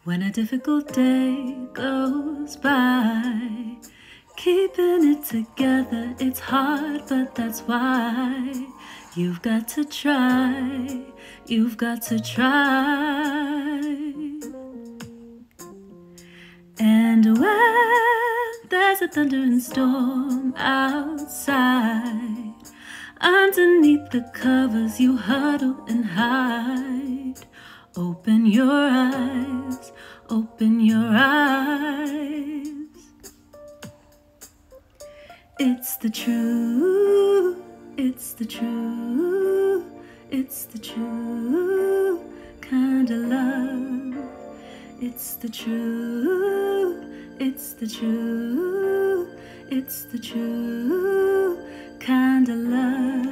When a difficult day goes by, keeping it together, it's hard, but that's why you've got to try, you've got to try. And when there's a thundering storm outside, underneath the covers you huddle and hide. Open your eyes, open your eyes. It's the truth, it's the truth, it's the true kind of love. It's the truth, it's the truth, it's the true kind of love.